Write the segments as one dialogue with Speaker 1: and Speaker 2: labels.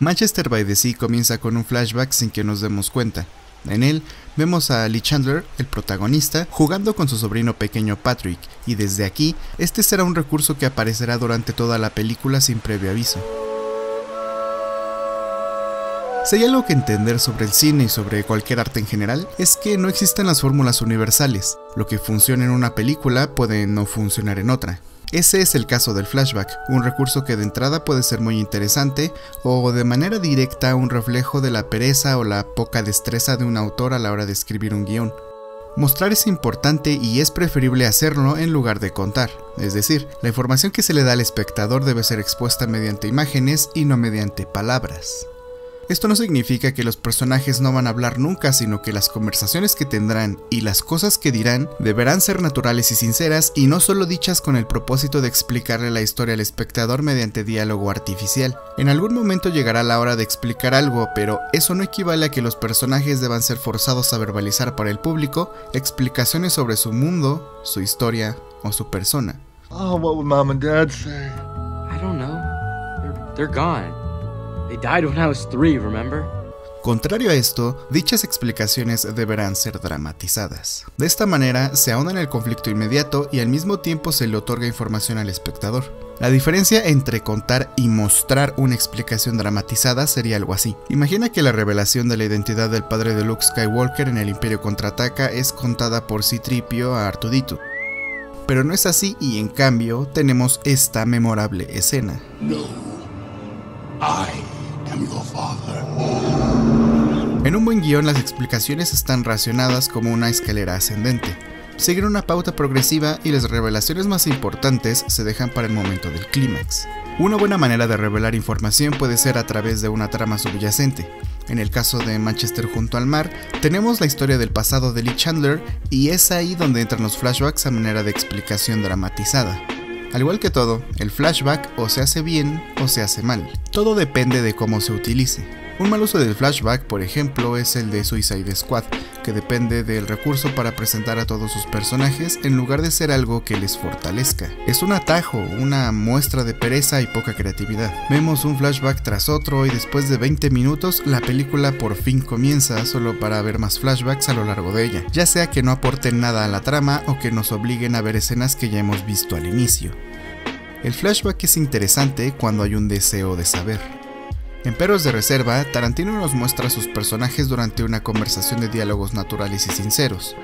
Speaker 1: Manchester by the Sea comienza con un flashback sin que nos demos cuenta. En él, vemos a Lee Chandler, el protagonista, jugando con su sobrino pequeño Patrick, y desde aquí, este será un recurso que aparecerá durante toda la película sin previo aviso. Si hay algo que entender sobre el cine y sobre cualquier arte en general, es que no existen las fórmulas universales. Lo que funciona en una película puede no funcionar en otra. Ese es el caso del flashback, un recurso que de entrada puede ser muy interesante o de manera directa un reflejo de la pereza o la poca destreza de un autor a la hora de escribir un guión. Mostrar es importante y es preferible hacerlo en lugar de contar, es decir, la información que se le da al espectador debe ser expuesta mediante imágenes y no mediante palabras. Esto no significa que los personajes no van a hablar nunca, sino que las conversaciones que tendrán y las cosas que dirán deberán ser naturales y sinceras y no solo dichas con el propósito de explicarle la historia al espectador mediante diálogo artificial. En algún momento llegará la hora de explicar algo, pero eso no equivale a que los personajes deban ser forzados a verbalizar para el público explicaciones sobre su mundo, su historia o su persona.
Speaker 2: Oh, what would Mom and Dad say?
Speaker 3: I don't know. They're gone. They died when I was 3, remember?
Speaker 1: Contrario a esto, dichas explicaciones deberán ser dramatizadas. De esta manera, se ahonda en el conflicto inmediato y al mismo tiempo se le otorga información al espectador. La diferencia entre contar y mostrar una explicación dramatizada sería algo así. Imagina que la revelación de la identidad del padre de Luke Skywalker en El Imperio Contraataca es contada por C-3PO a R2-D2. Pero no es así y en cambio tenemos esta memorable escena.
Speaker 4: No, I am your father.
Speaker 1: En un buen guión las explicaciones están racionadas como una escalera ascendente. Siguen una pauta progresiva y las revelaciones más importantes se dejan para el momento del clímax. Una buena manera de revelar información puede ser a través de una trama subyacente. En el caso de Manchester junto al mar, tenemos la historia del pasado de Lee Chandler y es ahí donde entran los flashbacks a manera de explicación dramatizada. Al igual que todo, el flashback o se hace bien o se hace mal. Todo depende de cómo se utilice. Un mal uso del flashback, por ejemplo, es el de Suicide Squad, que depende del recurso para presentar a todos sus personajes en lugar de ser algo que les fortalezca. Es un atajo, una muestra de pereza y poca creatividad. Vemos un flashback tras otro y después de 20 minutos la película por fin comienza solo para ver más flashbacks a lo largo de ella, ya sea que no aporten nada a la trama o que nos obliguen a ver escenas que ya hemos visto al inicio. El flashback es interesante cuando hay un deseo de saber. En Perros de Reserva, Tarantino nos muestra a sus personajes durante una conversación de diálogos naturales y sinceros.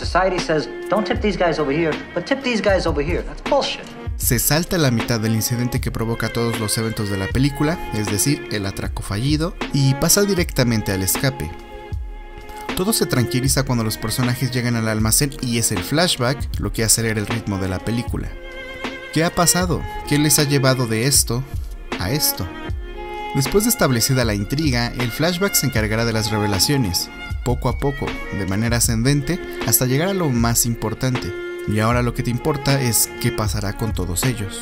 Speaker 1: Se salta la mitad del incidente que provoca todos los eventos de la película, es decir, el atraco fallido, y pasa directamente al escape. Todo se tranquiliza cuando los personajes llegan al almacén y es el flashback lo que acelera el ritmo de la película. ¿Qué ha pasado? ¿Qué les ha llevado de esto a esto? Después de establecida la intriga, el flashback se encargará de las revelaciones, poco a poco, de manera ascendente, hasta llegar a lo más importante. Y ahora lo que te importa es qué pasará con todos ellos.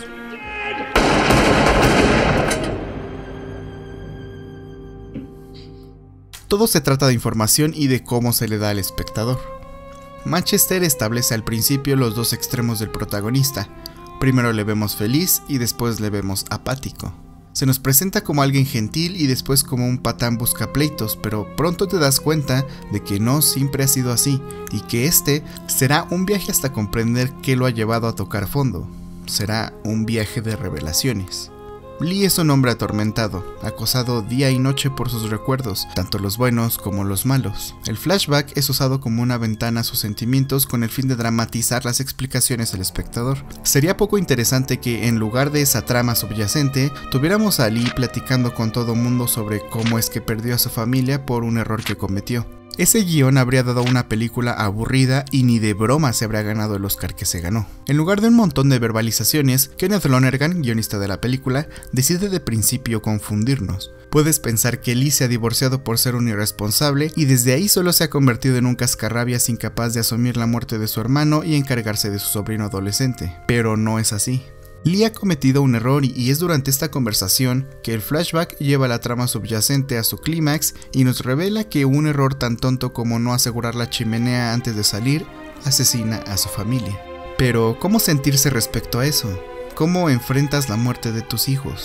Speaker 1: Todo se trata de información y de cómo se le da al espectador. Manchester establece al principio los dos extremos del protagonista. Primero le vemos feliz y después le vemos apático. Se nos presenta como alguien gentil y después como un patán buscapleitos, pero pronto te das cuenta de que no siempre ha sido así y que este será un viaje hasta comprender qué lo ha llevado a tocar fondo. Será un viaje de revelaciones. Lee es un hombre atormentado, acosado día y noche por sus recuerdos, tanto los buenos como los malos. El flashback es usado como una ventana a sus sentimientos con el fin de dramatizar las explicaciones al espectador. Sería poco interesante que, en lugar de esa trama subyacente, tuviéramos a Lee platicando con todo mundo sobre cómo es que perdió a su familia por un error que cometió. Ese guión habría dado una película aburrida y ni de broma se habría ganado el Oscar que se ganó. En lugar de un montón de verbalizaciones, Kenneth Lonergan, guionista de la película, decide de principio confundirnos. Puedes pensar que Lee se ha divorciado por ser un irresponsable y desde ahí solo se ha convertido en un cascarrabias incapaz de asumir la muerte de su hermano y encargarse de su sobrino adolescente. Pero no es así. Lee ha cometido un error y es durante esta conversación que el flashback lleva la trama subyacente a su clímax y nos revela que un error tan tonto como no asegurar la chimenea antes de salir asesina a su familia. Pero, ¿cómo sentirse respecto a eso? ¿Cómo enfrentas la muerte de tus hijos?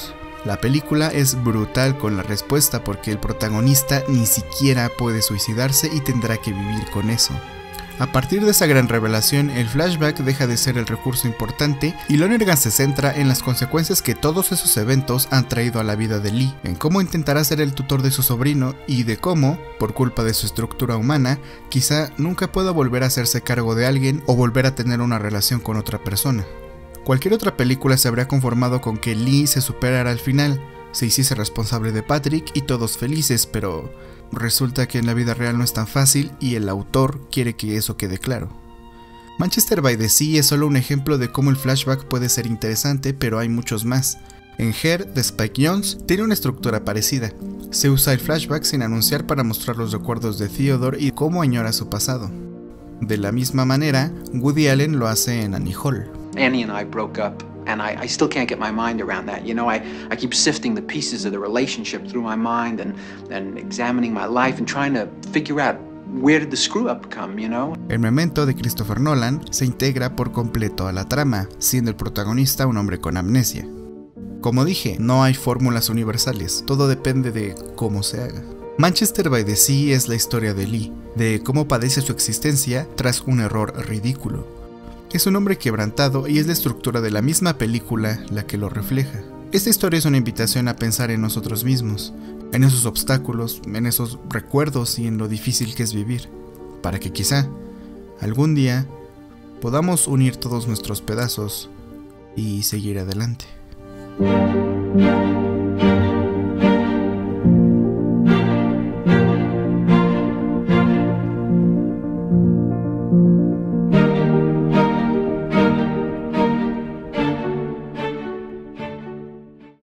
Speaker 1: La película es brutal con la respuesta porque el protagonista ni siquiera puede suicidarse y tendrá que vivir con eso. A partir de esa gran revelación, el flashback deja de ser el recurso importante y Lonergan se centra en las consecuencias que todos esos eventos han traído a la vida de Lee, en cómo intentará ser el tutor de su sobrino y de cómo, por culpa de su estructura humana, quizá nunca pueda volver a hacerse cargo de alguien o volver a tener una relación con otra persona. Cualquier otra película se habría conformado con que Lee se superara al final, se hiciese responsable de Patrick y todos felices, pero resulta que en la vida real no es tan fácil y el autor quiere que eso quede claro. Manchester by the Sea es solo un ejemplo de cómo el flashback puede ser interesante, pero hay muchos más. En Her, de Spike Jonze, tiene una estructura parecida. Se usa el flashback sin anunciar para mostrar los recuerdos de Theodore y cómo añora su pasado. De la misma manera, Woody Allen lo hace en Annie Hall.
Speaker 5: Annie and I broke up, and I still can't get my mind around that. You know, I keep sifting the pieces of the relationship through my mind and examining my life and trying to figure out where did the screw up come, you know?
Speaker 1: El Memento de Christopher Nolan se integra por completo a la trama, siendo el protagonista un hombre con amnesia. Como dije, no hay fórmulas universales, todo depende de cómo se haga. Manchester by the Sea es la historia de Lee, de cómo padece su existencia tras un error ridículo. Es un hombre quebrantado y es la estructura de la misma película la que lo refleja. Esta historia es una invitación a pensar en nosotros mismos, en esos obstáculos, en esos recuerdos y en lo difícil que es vivir, para que quizá, algún día, podamos unir todos nuestros pedazos y seguir adelante.